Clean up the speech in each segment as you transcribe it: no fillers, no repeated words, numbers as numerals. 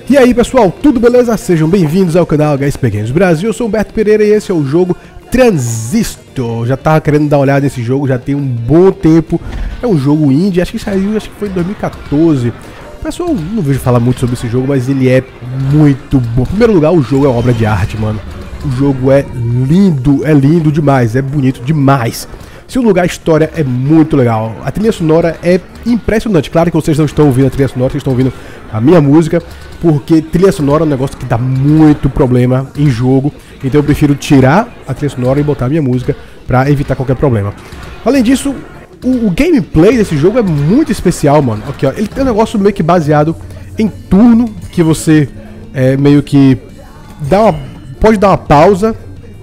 E aí pessoal, tudo beleza? Sejam bem-vindos ao canal HSP Games Brasil. Eu sou o Humberto Pereira e esse é o jogo Transistor. Já tava querendo dar uma olhada nesse jogo, já tem um bom tempo. É um jogo indie, acho que saiu, acho que foi em 2014. Pessoal, não vejo falar muito sobre esse jogo, mas ele é muito bom. Em primeiro lugar, o jogo é uma obra de arte, mano. O jogo é lindo demais, é bonito demais. Segundo lugar, a história é muito legal. A trilha sonora é impressionante. Claro que vocês não estão ouvindo a trilha sonora, vocês estão ouvindo a minha música, porque trilha sonora é um negócio que dá muito problema em jogo. Então eu prefiro tirar a trilha sonora e botar a minha música pra evitar qualquer problema. Além disso, o gameplay desse jogo é muito especial, mano. Aqui, ó, ele tem um negócio meio que baseado em turno, que você meio que pode dar uma pausa.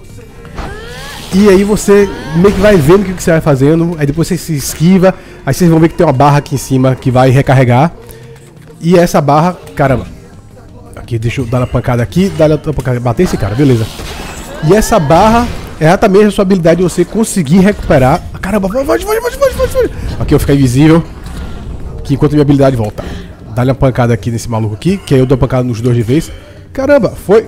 E aí você meio que vai vendo o que você vai fazendo, aí depois você se esquiva, aí vocês vão ver que tem uma barra aqui em cima que vai recarregar. E essa barra, caramba, aqui deixa eu dar uma pancada aqui, dar uma pancada, bater esse cara, beleza. E essa barra é exatamente a sua habilidade de você conseguir recuperar. Caramba, vai. Aqui eu ficar invisível, que enquanto minha habilidade volta. Dá-lhe uma pancada aqui nesse maluco aqui, que aí eu dou uma pancada nos dois de vez. Caramba, foi.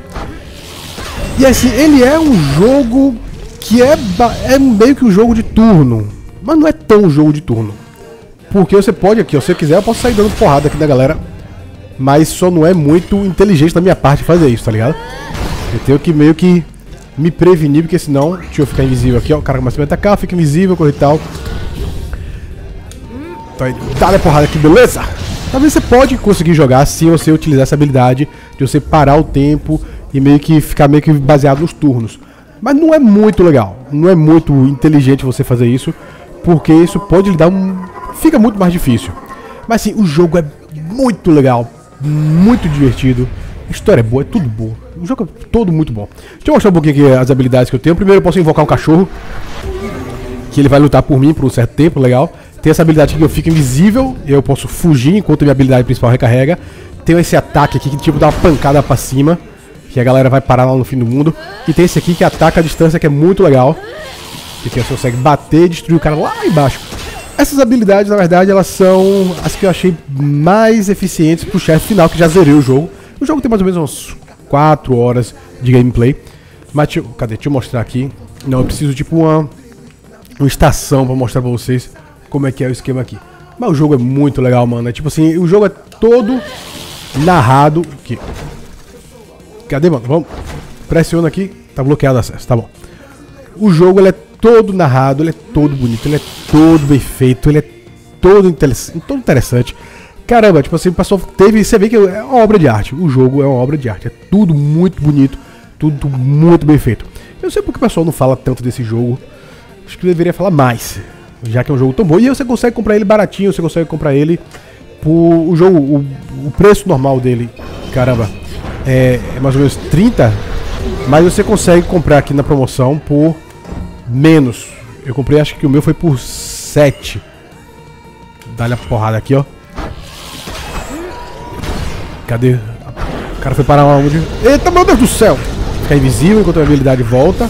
E assim, ele é um jogo que é meio que um jogo de turno, mas não é tão um jogo de turno. Porque você pode aqui, ó, se eu quiser eu posso sair dando porrada aqui da galera, mas só não é muito inteligente da minha parte fazer isso, tá ligado? Eu tenho que meio que me prevenir, porque senão, deixa eu ficar invisível aqui, ó, o cara começa a me atacar, fica invisível, coisa e tal. Então, dá-lhe porrada aqui, beleza? Talvez você pode conseguir jogar se você utilizar essa habilidade de você parar o tempo e meio que ficar meio que baseado nos turnos. Mas não é muito legal, não é muito inteligente você fazer isso, porque isso pode lhe dar fica muito mais difícil. Mas assim, o jogo é muito legal, muito divertido, a história é boa, é tudo bom. O jogo é todo muito bom. Deixa eu mostrar um pouquinho aqui as habilidades que eu tenho. Primeiro eu posso invocar um cachorro, que ele vai lutar por mim por um certo tempo, legal. Tem essa habilidade aqui que eu fico invisível, eu posso fugir enquanto a minha habilidade principal recarrega. Tem esse ataque aqui que tipo dá uma pancada pra cima, que a galera vai parar lá no fim do mundo. E tem esse aqui que ataca a distância, que é muito legal, que você consegue bater e destruir o cara lá embaixo. Essas habilidades, na verdade, elas são as que eu achei mais eficientes pro chefe final, que já zerei o jogo. O jogo tem mais ou menos umas 4 horas de gameplay. Mas, cadê? Deixa eu mostrar aqui. Não, eu preciso tipo uma estação pra mostrar pra vocês como é que é o esquema aqui. Mas o jogo é muito legal, mano. É tipo assim, o jogo é todo narrado aqui. Cadê, mano? Vamos. Pressiona aqui. Tá bloqueado o acesso, tá bom. O jogo, ele é todo narrado, ele é todo bonito, ele é todo bem feito, ele é todo interessante. Caramba, tipo assim, o pessoal teve... Você vê que é uma obra de arte. O jogo é uma obra de arte. É tudo muito bonito, tudo muito bem feito. Eu não sei porque o pessoal não fala tanto desse jogo. Acho que eu deveria falar mais, já que é um jogo tão bom. E você consegue comprar ele baratinho, você consegue comprar ele por... O jogo, o preço normal dele, caramba, é mais ou menos 30, mas você consegue comprar aqui na promoção por menos. Eu comprei, acho que o meu foi por 7. Dá-lhe a porrada aqui, ó. Cadê? O cara foi parar onde? Eita, meu Deus do céu! Fica invisível enquanto a habilidade volta.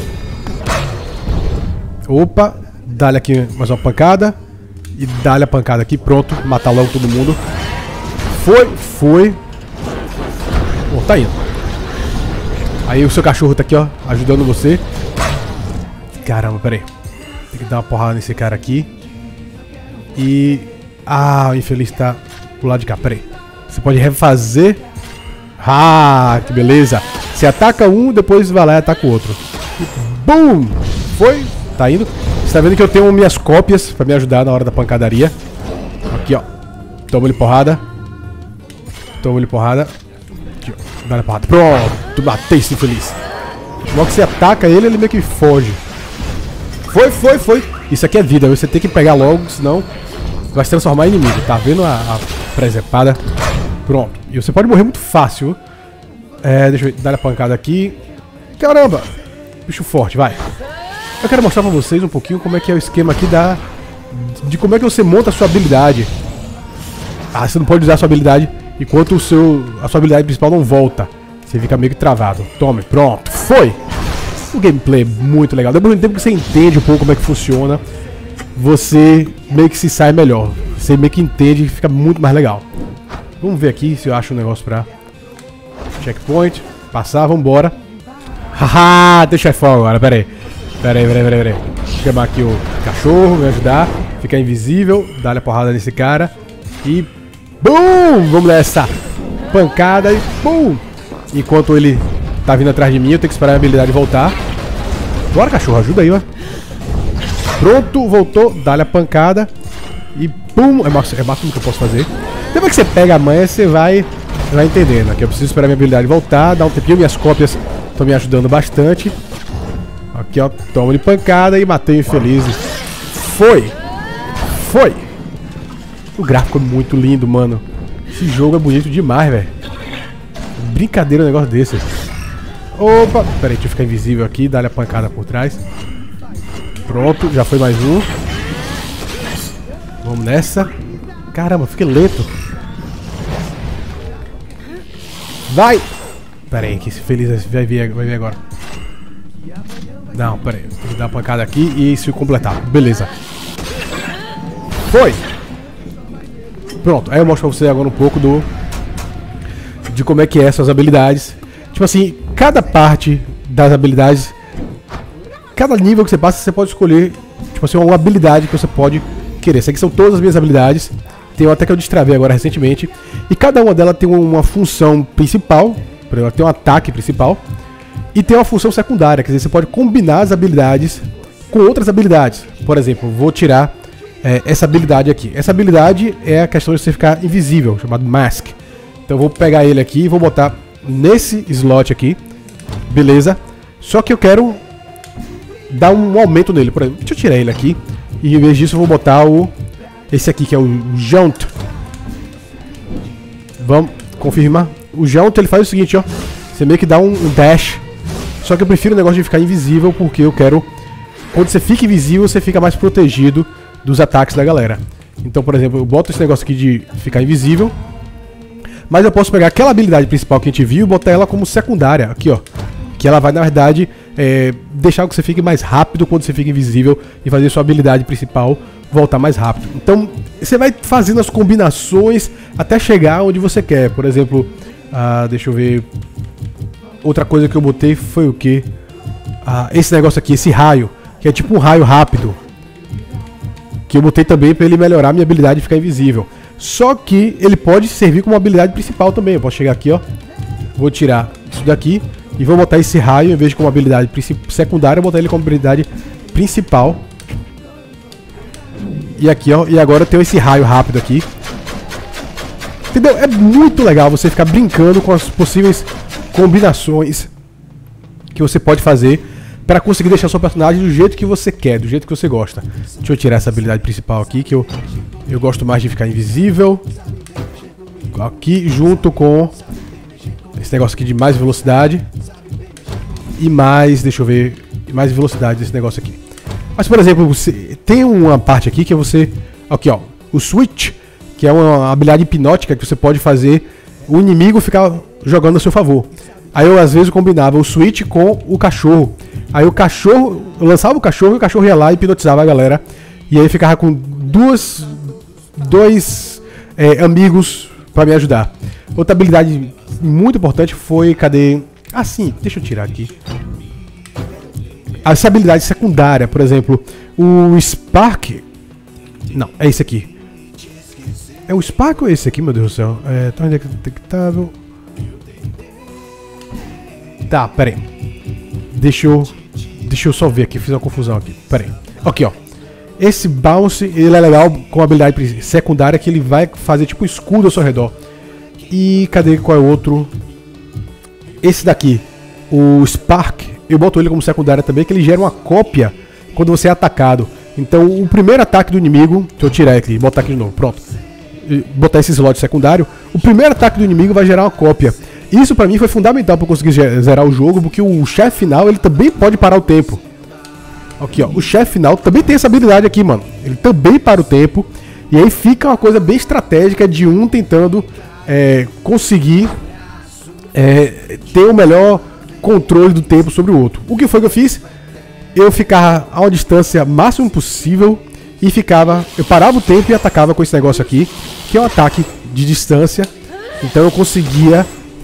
Opa, dá-lhe aqui mais uma pancada. E dá-lhe a pancada aqui, pronto. Matar logo todo mundo. Foi. Bom, tá indo. Aí o seu cachorro tá aqui, ó, ajudando você. Caramba, pera aí. Tem que dar uma porrada nesse cara aqui. E... Ah, o infeliz tá pro lado de cá, pera aí. Você pode refazer. Ah, que beleza. Você ataca um, depois vai lá e ataca o outro. E BUM! Foi, tá indo. Você tá vendo que eu tenho minhas cópias pra me ajudar na hora da pancadaria. Aqui, ó. Toma-lhe porrada. Toma-lhe porrada. Aqui, ó. Dá-lhe porrada. Pronto, matei esse infeliz. Logo que você ataca ele, ele meio que foge. Foi. Isso aqui é vida, você tem que pegar logo, senão vai se transformar em inimigo. Tá vendo a presepada? Pronto. E você pode morrer muito fácil. Deixa eu dar a pancada aqui. Caramba! Bicho forte, vai. Eu quero mostrar pra vocês um pouquinho como é que é o esquema aqui de como é que você monta a sua habilidade. Ah, você não pode usar a sua habilidade enquanto a sua habilidade principal não volta. Você fica meio que travado. Tome, pronto. Foi! O gameplay é muito legal. Depois do tempo que você entende um pouco como é que funciona, você meio que se sai melhor. Você meio que entende e fica muito mais legal. Vamos ver aqui se eu acho um negócio pra Checkpoint. Passar, vambora. Haha, tem o chefão agora, pera aí. Vou chamar aqui o cachorro, me ajudar. Ficar invisível, dar a porrada nesse cara. E... BUM! Vamos nessa. Pancada e... BUM! Enquanto ele tá vindo atrás de mim, eu tenho que esperar a habilidade voltar. Bora, cachorro, ajuda aí, ó. Pronto, voltou. Dá-lhe a pancada. E pum! É o máximo que eu posso fazer. Depois que você pega a manha, você vai entendendo. Aqui eu preciso esperar a minha habilidade voltar. Dar um tempinho. Minhas cópias estão me ajudando bastante. Aqui, ó. Toma de pancada e matei o infeliz. Foi! O gráfico é muito lindo, mano. Esse jogo é bonito demais, velho. Brincadeira um negócio desse. Opa! Pera aí, deixa eu ficar invisível aqui. Dá-lhe a pancada por trás. Pronto, já foi mais um. Vamos nessa. Caramba, fiquei lento. Vai! Pera aí, que esse feliz vai vir agora. Não, pera aí. Tem que dar uma pancada aqui e isso completar. Beleza. Foi! Pronto, aí eu mostro pra você agora um pouco de como é que é essas habilidades. Tipo assim, cada parte das habilidades, cada nível que você passa, você pode escolher, tipo assim, uma habilidade que você pode querer. Essas aqui são todas as minhas habilidades. Tem até que eu destravei agora recentemente. E cada uma delas tem uma função principal. Por exemplo, ela tem um ataque principal. E tem uma função secundária. Quer dizer, você pode combinar as habilidades com outras habilidades. Por exemplo, vou tirar essa habilidade aqui. Essa habilidade é a questão de você ficar invisível, chamado Mask. Então eu vou pegar ele aqui e vou botar nesse slot aqui. Beleza. Só que eu quero dar um aumento nele. Por exemplo, deixa eu tirar ele aqui. E em vez disso eu vou botar esse aqui, que é o Jaunt. Vamos confirmar. O Jaunt, ele faz o seguinte, ó. Você meio que dá um dash. Só que eu prefiro o negócio de ficar invisível, porque eu quero... Quando você fica invisível, você fica mais protegido dos ataques da galera. Então, por exemplo, eu boto esse negócio aqui de ficar invisível. Mas eu posso pegar aquela habilidade principal que a gente viu e botar ela como secundária. Aqui, ó. Que ela vai, na verdade, deixar que você fique mais rápido quando você fica invisível e fazer sua habilidade principal voltar mais rápido. Então, você vai fazendo as combinações até chegar onde você quer. Por exemplo, deixa eu ver... Outra coisa que eu botei foi o quê? Esse negócio aqui, esse raio. Que é tipo um raio rápido. Que eu botei também para ele melhorar a minha habilidade de ficar invisível. Só que ele pode servir como habilidade principal também. Eu posso chegar aqui, ó. Vou tirar isso daqui. E vou botar esse raio, em vez de como habilidade secundária, eu vou botar ele como habilidade principal. E aqui, ó. E agora eu tenho esse raio rápido aqui. Entendeu? É muito legal você ficar brincando com as possíveis combinações que você pode fazer para conseguir deixar seu personagem do jeito que você quer, do jeito que você gosta. Deixa eu tirar essa habilidade principal aqui, que eu gosto mais de ficar invisível. Aqui, junto com esse negócio aqui de mais velocidade. E mais, deixa eu ver, mais velocidade desse negócio aqui. Mas, por exemplo, você tem uma parte aqui que é você... Aqui, ó, o Switch, que é uma habilidade hipnótica que você pode fazer o inimigo ficar jogando a seu favor. Aí eu, às vezes, combinava o Switch com o cachorro. Aí o cachorro, eu lançava o cachorro e o cachorro ia lá e hipnotizava a galera. E aí ficava com dois amigos pra me ajudar. Outra habilidade muito importante foi... Cadê? Ah, sim, deixa eu tirar aqui. Essa habilidade secundária, por exemplo, o Spark... Não, é esse aqui. É o Spark ou esse aqui, meu Deus do céu? Tá indetectável. Tá, pera aí. Deixa eu só ver aqui, fiz uma confusão aqui. Pera aí. Aqui, ó. Esse Bounce, ele é legal com a habilidade secundária, que ele vai fazer tipo um escudo ao seu redor. E cadê qual é o outro? Esse daqui, o Spark, eu boto ele como secundária também, que ele gera uma cópia quando você é atacado. Então o primeiro ataque do inimigo, deixa eu tirar aqui, botar aqui de novo, pronto. Botar esse slot secundário, o primeiro ataque do inimigo vai gerar uma cópia. Isso pra mim foi fundamental pra eu conseguir zerar o jogo, porque o chefe final, ele também pode parar o tempo. Aqui, ó, o chefe final também tem essa habilidade aqui, mano. Ele também para o tempo, e aí fica uma coisa bem estratégica de um tentando conseguir ter o melhor controle do tempo sobre o outro. O que foi que eu fiz? Eu ficava a uma distância máxima possível e eu parava o tempo e atacava com esse negócio aqui, que é um ataque de distância. Então eu conseguia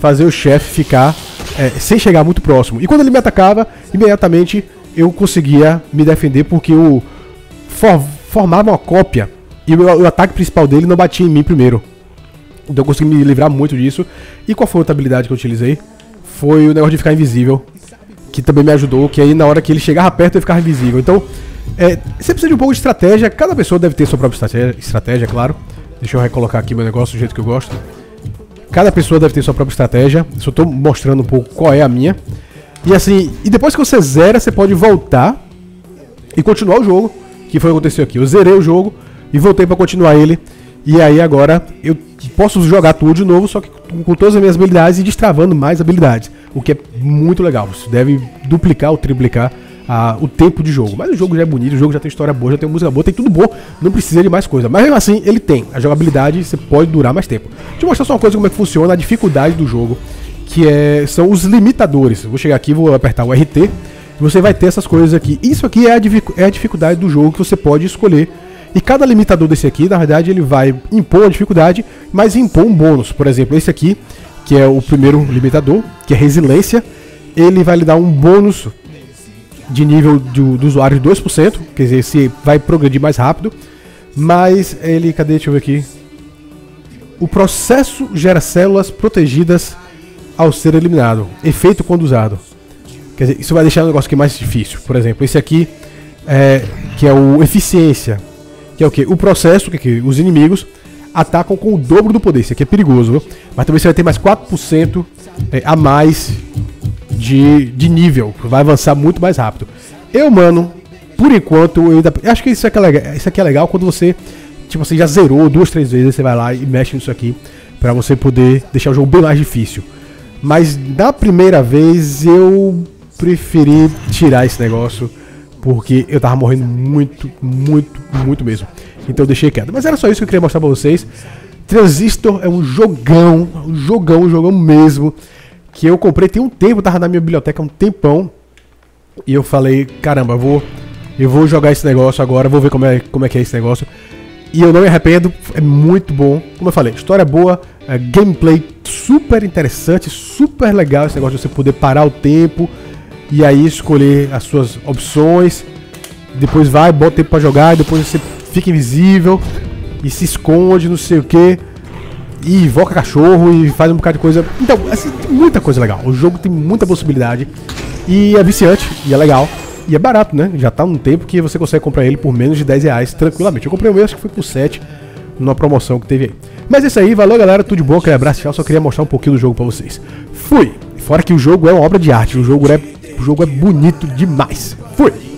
fazer o chefe ficar sem chegar muito próximo. E quando ele me atacava, imediatamente eu conseguia me defender, porque eu formava uma cópia e o ataque principal dele não batia em mim primeiro. Então eu consegui me livrar muito disso. E qual foi a outra habilidade que eu utilizei? Foi o negócio de ficar invisível, que também me ajudou, que aí na hora que ele chegava perto eu ficava invisível. Então, você precisa de um pouco de estratégia. Cada pessoa deve ter sua própria estratégia, claro. Deixa eu recolocar aqui meu negócio do jeito que eu gosto. Cada pessoa deve ter sua própria estratégia. Só estou mostrando um pouco qual é a minha. E assim, e depois que você zera, você pode voltar e continuar o jogo, que foi o que aconteceu aqui. Eu zerei o jogo e voltei para continuar ele. E aí agora eu posso jogar tudo de novo, só que com todas as minhas habilidades e destravando mais habilidades. O que é muito legal. Você deve duplicar ou triplicar o tempo de jogo. Mas o jogo já é bonito, o jogo já tem história boa, já tem música boa, tem tudo bom. Não precisa de mais coisa. Mas mesmo assim, ele tem. A jogabilidade, você pode durar mais tempo. Deixa eu mostrar só uma coisa, como é que funciona a dificuldade do jogo. Que são os limitadores. Vou chegar aqui, vou apertar o RT. E você vai ter essas coisas aqui. Isso aqui é a dificuldade do jogo que você pode escolher. E cada limitador desse aqui, na verdade, ele vai impor a dificuldade, mas impor um bônus. Por exemplo, esse aqui, que é o primeiro limitador, que é resiliência, ele vai lhe dar um bônus de nível do usuário de 2%, quer dizer, se vai progredir mais rápido. Mas ele, cadê? Deixa eu ver aqui. O processo gera células protegidas ao ser eliminado. Efeito quando usado. Quer dizer, isso vai deixar o negócio aqui mais difícil. Por exemplo, esse aqui, que é o eficiência. Que é o que? O processo que os inimigos atacam com o dobro do poder. Isso aqui é perigoso, viu? Mas também você vai ter mais 4% a mais de nível. Vai avançar muito mais rápido. Mano, por enquanto, eu acho que isso aqui é legal quando você, tipo assim, já zerou 2, 3 vezes. Você vai lá e mexe nisso aqui pra você poder deixar o jogo bem mais difícil. Mas na primeira vez eu preferi tirar esse negócio, porque eu tava morrendo muito, muito, muito mesmo. Então eu deixei quieto. Mas era só isso que eu queria mostrar pra vocês. Transistor é um jogão mesmo. Que eu comprei tem um tempo, tava na minha biblioteca há um tempão. E eu falei, caramba, eu vou jogar esse negócio agora, vou ver como é que é esse negócio. E eu não me arrependo, é muito bom. Como eu falei, história boa, gameplay super interessante, super legal esse negócio de você poder parar o tempo e aí escolher as suas opções. Depois bota o tempo pra jogar, e depois você fica invisível e se esconde, não sei o que, e invoca cachorro e faz um bocado de coisa. Então, assim, tem muita coisa legal. O jogo tem muita possibilidade e é viciante, e é legal. E é barato, né? Já tá num tempo que você consegue comprar ele por menos de 10 reais tranquilamente. Eu comprei o meu, acho que foi por 7, numa promoção que teve aí. Mas é isso aí, valeu galera, tudo de bom, aquele abraço, tchau. Só queria mostrar um pouquinho do jogo pra vocês. Fui! Fora que o jogo é uma obra de arte, o jogo é bonito demais. Fui!